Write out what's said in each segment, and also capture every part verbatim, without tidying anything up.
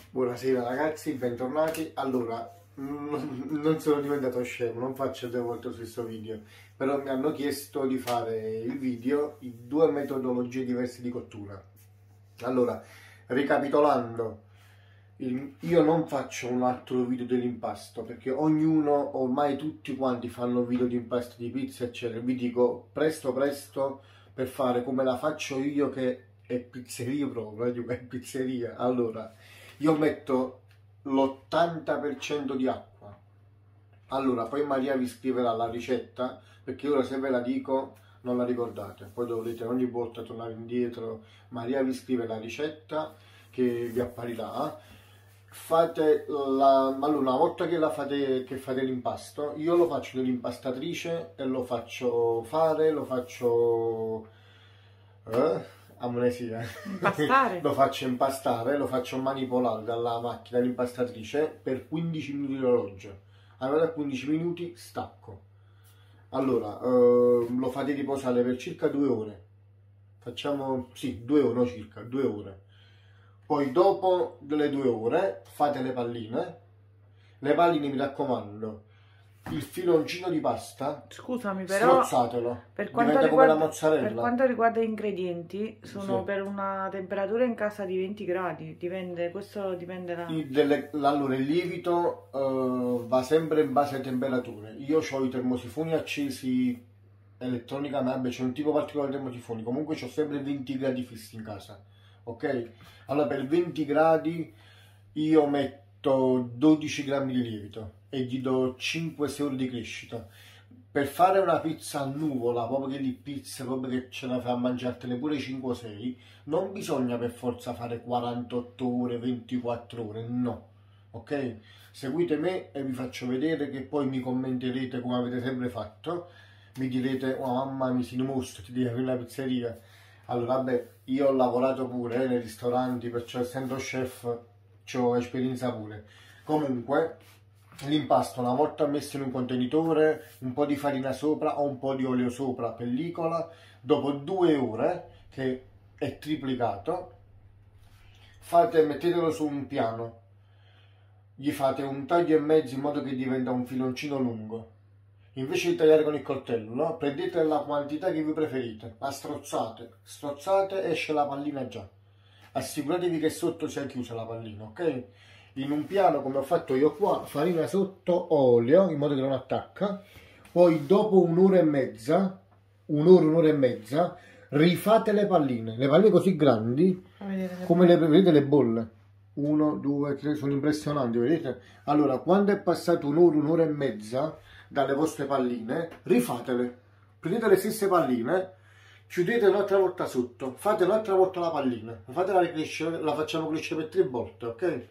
Buonasera ragazzi, bentornati. Allora, non sono diventato scemo, non faccio due volte lo stesso video, però mi hanno chiesto di fare il video in due metodologie diverse di cottura. Allora, ricapitolando, il, io non faccio un altro video dell'impasto perché ognuno, ormai tutti quanti fanno video di impasto di pizza eccetera. Vi dico presto presto per fare come la faccio io, che è pizzeria proprio, è pizzeria. Allora, io metto l'ottanta per cento di acqua. Allora, poi Maria vi scriverà la ricetta, perché ora se ve la dico non la ricordate, poi dovrete ogni volta tornare indietro. Maria vi scrive la ricetta che vi apparirà. Fate la, allora, una volta che la fate, che fate l'impasto, io lo faccio nell'impastatrice e lo faccio fare, lo faccio eh? amnesia, impastare. Lo faccio impastare, lo faccio manipolare dalla macchina dell'impastatrice per quindici minuti di orologio. Allora, a quindici minuti stacco. Allora, eh, lo fate riposare per circa due ore. Facciamo, sì, due ore, no, circa due ore. Poi dopo delle due ore fate le palline. Le palline, mi raccomando, il filoncino di pasta, scusami, però strozzatelo, per quanto, diventa riguarda, come la mozzarella. per quanto riguarda gli ingredienti, sono Sì. per una temperatura in casa di venti gradi, dipende, questo dipende da... Il, delle, allora il lievito uh, va sempre in base alle temperature. Io ho i termosifoni accesi elettronicamente, c'è un tipo particolare di termosifoni, comunque ho sempre venti gradi fissi in casa, ok? Allora per venti gradi io metto dodici grammi di lievito e gli do cinque sei ore di crescita. Per fare una pizza a nuvola, proprio che di pizza, proprio che ce la fa a mangiartene pure cinque o sei, non bisogna per forza fare quarantotto ore, ventiquattro ore, no, ok? Seguite me e vi faccio vedere, che poi mi commenterete come avete sempre fatto, mi direte, oh mamma mi si dimostra, ti devi aprire una pizzeria. Allora vabbè, io ho lavorato pure eh, nei ristoranti, perciò essendo chef ho esperienza pure. Comunque, l'impasto una volta messo in un contenitore, un po' di farina sopra o un po' di olio sopra, pellicola, dopo due ore che è triplicato, fate, mettetelo su un piano, gli fate un taglio e mezzo in modo che diventa un filoncino lungo. Invece di tagliare con il coltello, no? Prendete la quantità che vi preferite, la strozzate, strozzate, esce la pallina già. Assicuratevi che sotto sia chiusa la pallina, ok? In un piano come ho fatto io qua, farina sotto, olio in modo che non attacca. Poi dopo un'ora e mezza, un'ora, un'ora e mezza, rifate le palline, le palline così grandi come le vedete, le bolle. Uno, due, tre, sono impressionanti, vedete? Allora, quando è passato un'ora, un'ora e mezza dalle vostre palline, rifatele. Prendete le stesse palline, chiudete un'altra volta sotto, fate un'altra volta la pallina, fatela ricrescere, la facciamo crescere per tre volte, ok?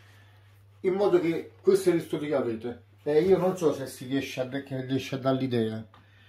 In modo che questo è il risultato che avete. E io non so se si riesce a, che riesce a dare l'idea.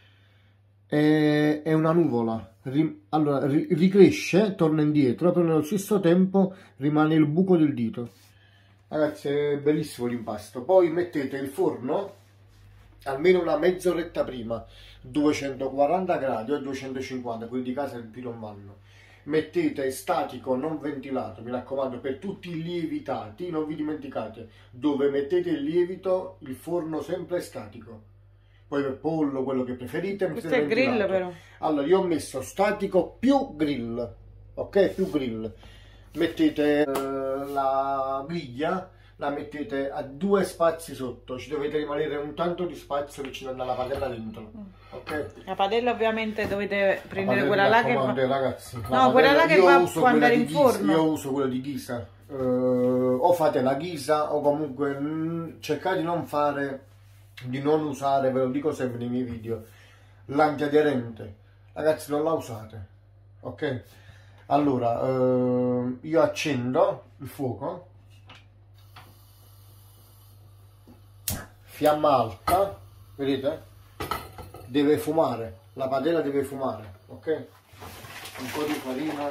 È, è una nuvola. Ri, allora ri, ricresce, torna indietro, però nello stesso tempo rimane il buco del dito. Ragazzi, è bellissimo l'impasto. Poi mettete il forno almeno una mezz'oretta prima, duecentoquaranta gradi o duecentocinquanta, quelli di casa più non vanno. Mettete statico non ventilato, mi raccomando, per tutti i lievitati, non vi dimenticate, dove mettete il lievito, il forno sempre è statico. Poi per pollo, quello che preferite, questo è il grill però. Allora io ho messo statico più grill, ok? Più grill. Mettete uh, la griglia, la mettete a due spazi sotto, ci dovete rimanere un tanto di spazio che ci dà la padella dentro, ok? La padella ovviamente dovete prendere quella là che va... ragazzi, no, quella là che va può andare in forno. Io uso quella di ghisa, uh, o fate la ghisa o comunque mh, cercate di non fare, di non usare, ve lo dico sempre nei miei video, l'antiaderente, ragazzi, non la usate, ok? Allora, uh, io accendo il fuoco, fiamma alta, vedete? Deve fumare, la padella deve fumare, ok? Un po' di farina.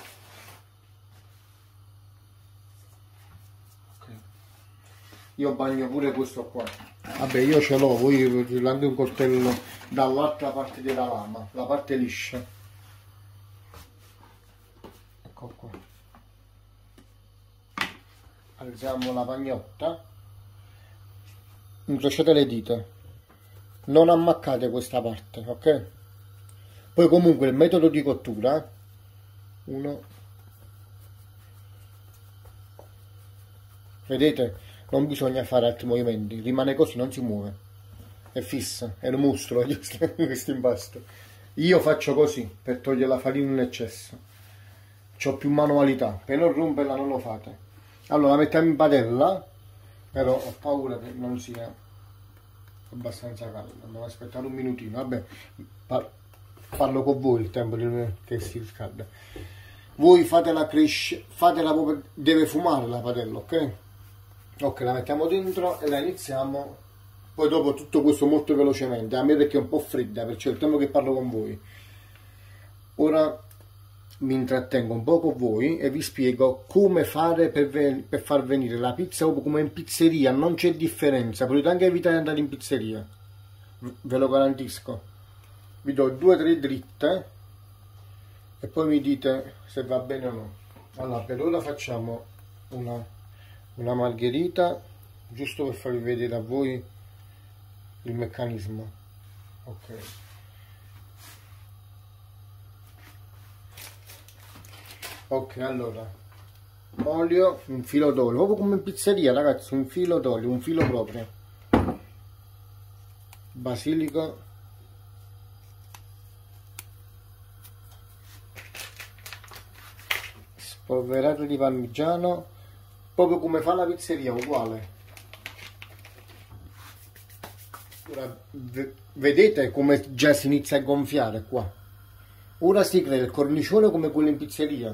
Okay. Io bagno pure questo qua. Vabbè, io ce l'ho, voi prendete un coltello dall'altra parte della lama, la parte liscia. Ecco qua. alziamo la pagnotta, incrociate le dita, non ammaccate questa parte, ok? Poi comunque il metodo di cottura, uno, vedete, non bisogna fare altri movimenti, rimane così, non si muove, è fissa, è il mostro questo impasto. Io faccio così per togliere la farina in eccesso, c'ho più manualità, per non romperla non lo fate. Allora la mettiamo in padella, però ho paura che non sia abbastanza calda, dobbiamo aspettare un minutino, vabbè, par parlo con voi il tempo che si riscalda. Voi fatela crescere, fatela proprio, deve fumare la padella, ok? Ok, la mettiamo dentro e la iniziamo. Poi dopo tutto questo molto velocemente, a me perché è un po' fredda, perciò è il tempo che parlo con voi. Ora mi intrattengo un po' con voi e vi spiego come fare per, per far venire la pizza proprio come in pizzeria, non c'è differenza, potete anche evitare di andare in pizzeria, ve lo garantisco. Vi do due o tre dritte e poi mi dite se va bene o no. Allora per ora facciamo una, una margherita, giusto per farvi vedere a voi il meccanismo. Ok, ok, allora olio, un filo d'olio, proprio come in pizzeria ragazzi, un filo d'olio, un filo proprio, basilico, spolverato di parmigiano, proprio come fa la pizzeria, uguale. Ora, vedete come già si inizia a gonfiare qua. Ora si crea il cornicione come quello in pizzeria.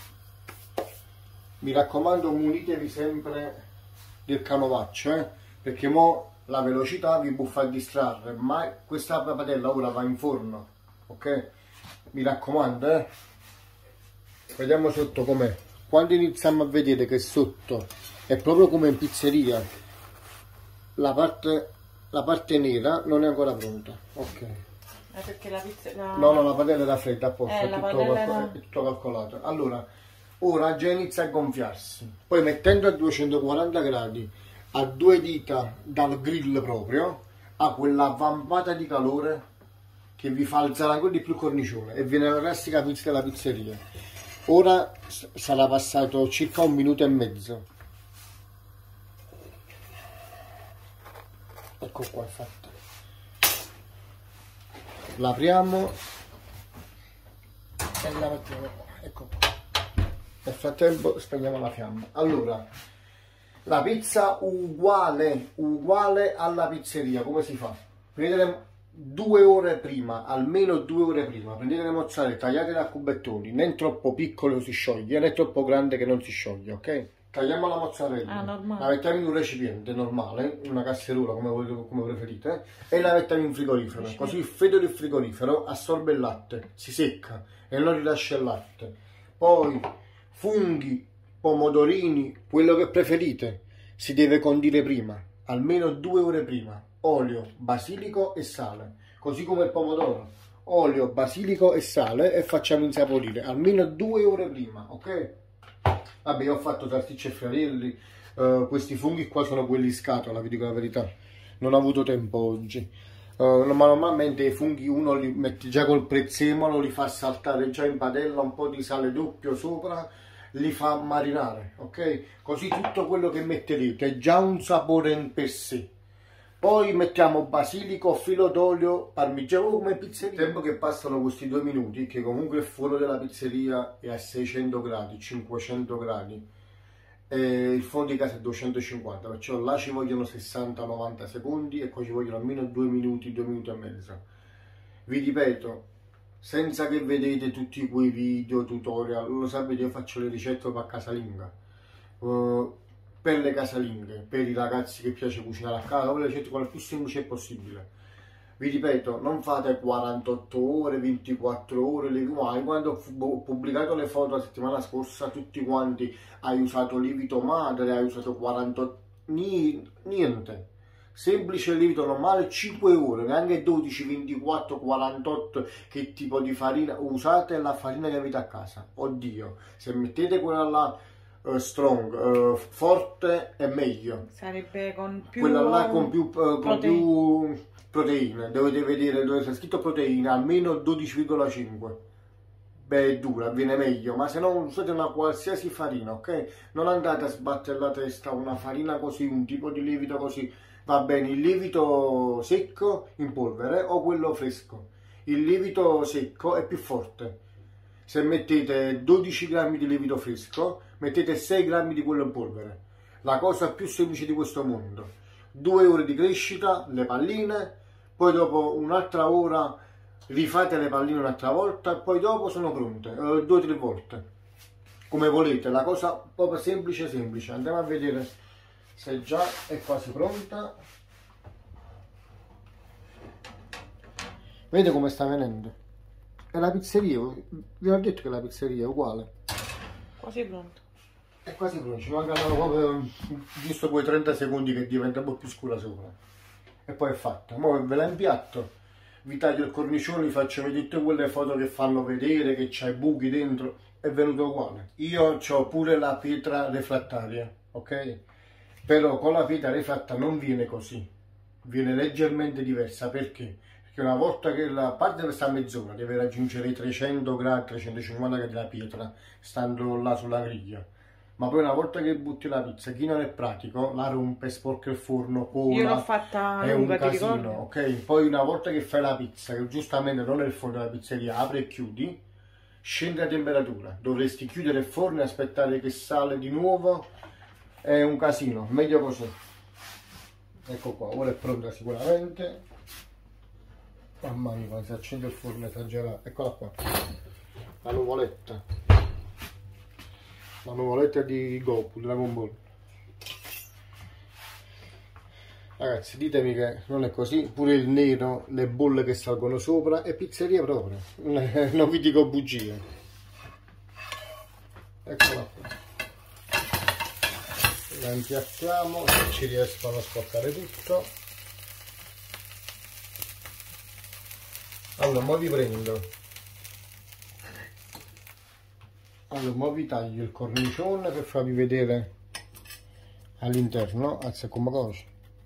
Mi raccomando, munitevi sempre del canovaccio, eh? Perché mo la velocità vi buffa a distrarre, ma questa padella ora va in forno, ok? Mi raccomando, eh? Vediamo sotto com'è. Quando iniziamo a vedere che sotto è proprio come in pizzeria, la parte, la parte nera non è ancora pronta, ok? Eh, perché la pizza... La... No, no, la padella era fredda apposta, Eh, è, la tutto padella calcol era- è tutto calcolato. Allora, ora già inizia a gonfiarsi. Poi mettendo a duecentoquaranta gradi, a due dita dal grill proprio, ha quella vampata di calore che vi fa alzare ancora di più il cornicione e viene la classica pizza della pizzeria. Ora sarà passato circa un minuto e mezzo. Ecco qua, è fatta. L'apriamo e la mettiamo qua, ecco qua. Nel frattempo spegniamo la fiamma. Allora, la pizza uguale, uguale alla pizzeria, come si fa? Prendete due ore prima, almeno due ore prima, prendete le mozzarelle, tagliatele a cubettoni, né troppo piccolo si scioglie, né troppo grande che non si scioglie, ok? Tagliamo la mozzarella, Ah, normale. la mettiamo in un recipiente normale, una casseruola come, volete, come preferite, e la mettiamo in frigorifero, così il freddo del frigorifero assorbe il latte, si secca e non rilascia il latte. Poi funghi, pomodorini, quello che preferite, si deve condire prima, almeno due ore prima. Olio, basilico e sale, così come il pomodoro. Olio, basilico e sale e facciamo insaporire almeno due ore prima, ok? Vabbè, io ho fatto salsicce e friarelli, uh, questi funghi qua sono quelli scatola, vi dico la verità, non ho avuto tempo oggi. Uh, ma normalmente i funghi uno li mette già col prezzemolo, li fa saltare già in padella, un po' di sale doppio sopra, li fa marinare, ok? Così tutto quello che mettete è già un sapore in per sé. Poi mettiamo basilico, filo d'olio, parmigiano come pizzeria. Il tempo che passano questi due minuti, che comunque il forno della pizzeria è a seicento gradi, cinquecento gradi, e il forno di casa è duecentocinquanta, perciò là ci vogliono sessanta novanta secondi e qua ci vogliono almeno due minuti, due minuti e mezzo. Vi ripeto, senza che vedete tutti quei video, tutorial, lo sapete, io faccio le ricette proprio a casalinga. Uh, per le casalinghe, per i ragazzi che piace cucinare a casa, le ricette quella più semplice possibile. Vi ripeto, non fate quarantotto ore, ventiquattro ore, le mai. Quando ho pubblicato le foto la settimana scorsa, tutti quanti hai usato lievito madre, hai usato quarantotto, niente. Semplice lievito normale, cinque ore, neanche dodici, ventiquattro, quarantotto, che tipo di farina usate? La farina che avete a casa. Oddio, se mettete quella là uh, strong, uh, forte è meglio. Sarebbe con più quella là con più, uh, con proteine. più proteine, dovete vedere dove c'è scritto proteina, almeno dodici virgola cinque. Beh, è dura, viene meglio, ma se no usate una qualsiasi farina, ok? Non andate a sbattere la testa una farina così, un tipo di lievito così. Va bene il lievito secco in polvere o quello fresco. Il lievito secco è più forte. Se mettete dodici grammi di lievito fresco, mettete sei grammi di quello in polvere. La cosa più semplice di questo mondo. Due ore di crescita, le palline, poi dopo un'altra ora rifate le palline un'altra volta e poi dopo sono pronte, eh, due o tre volte. Come volete, la cosa proprio semplice semplice. Andiamo a vedere se già è quasi pronta. Vedete come sta venendo? È la pizzeria, vi ho detto che la pizzeria è uguale. Quasi pronto. È quasi pronto, ci mancano proprio giusto quei trenta secondi che diventa un po' più scura sopra. E poi è fatta. Ora ve la impiatto, vi taglio il cornicione, vi faccio vedere tutte quelle foto che fanno vedere che c'ha i buchi dentro. È venuto uguale. Io ho pure la pietra refrattaria, ok? Però con la pietra refratta non viene così, viene leggermente diversa. Perché? Perché una volta che la parte dove sta a mezz'ora deve raggiungere i trecento gradi, trecentocinquanta gradi della pietra, stando là sulla griglia. Ma poi una volta che butti la pizza, chi non è pratico, la rompe, sporca il forno, cola. Io l'ho fatta è lunga, un ti casino, ricordi? ok? Poi una volta che fai la pizza, che giustamente non è il forno della pizzeria, apri e chiudi, scende la temperatura. Dovresti chiudere il forno e aspettare che sale di nuovo. È un casino, meglio così. Ecco qua, ora è pronta sicuramente. Mamma mia, quando si accende il forno esagerato. Eccola qua, la nuvoletta, la nuvoletta di Goku, di Dragon Ball. Ragazzi, ditemi che non è così. Pure il nero, le bolle che salgono sopra, è pizzeria proprio, non vi dico bugie. Eccola qua, la impiattiamo, se ci riescono a sporcare tutto. Allora, mo vi prendo, allora, mo vi taglio il cornicione per farvi vedere all'interno, anzi come cosa.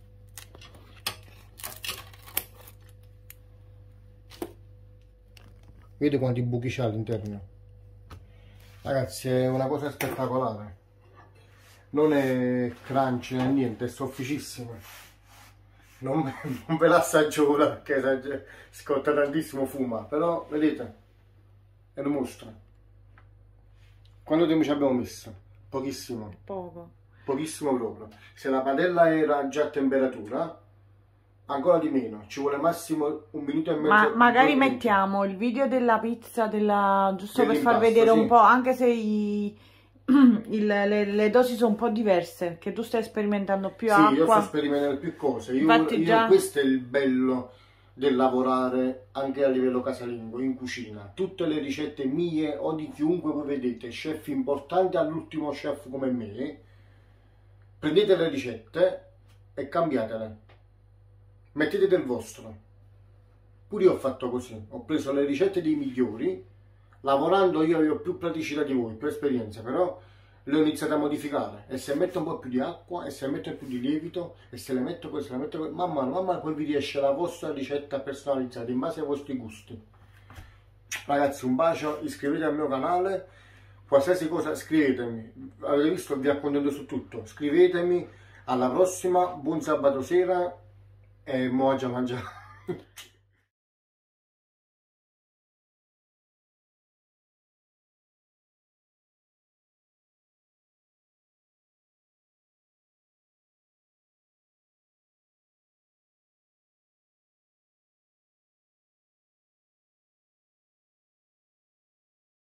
Vedete quanti buchi c'ha all'interno? Ragazzi, è una cosa spettacolare. Non è crunchy né niente, è sofficissimo. Non, non ve l'assaggio ora perché scotta tantissimo, fuma, però vedete, è un mostro. Quanto tempo ci abbiamo messo? Pochissimo. Poco. Pochissimo proprio. Se la padella era già a temperatura, ancora di meno, ci vuole massimo un minuto e mezzo. Ma magari mettiamo il video della pizza, della, giusto per far vedere sì. un po', anche se i... Il, le, le dosi sono un po' diverse, che tu stai sperimentando più sì, acqua. Sì, io sto sperimentando più cose. Io, Infatti io, già... Questo è il bello del lavorare anche a livello casalingo, in cucina. Tutte le ricette mie o di chiunque voi vedete, chef importanti all'ultimo chef come me, prendete le ricette e cambiatele. Mettete del vostro. Pure io ho fatto così. Ho preso le ricette dei migliori. Lavorando io avevo più praticità di voi, più esperienza, però le ho iniziate a modificare. E se metto un po' più di acqua, e se metto più di lievito, e se le metto questo, se le metto questo, man mano, man mano, poi vi riesce la vostra ricetta personalizzata in base ai vostri gusti. Ragazzi, un bacio, iscrivetevi al mio canale, qualsiasi cosa scrivetemi. Avete visto, vi accontento su tutto. Scrivetemi, alla prossima, buon sabato sera e mo' già mangiare.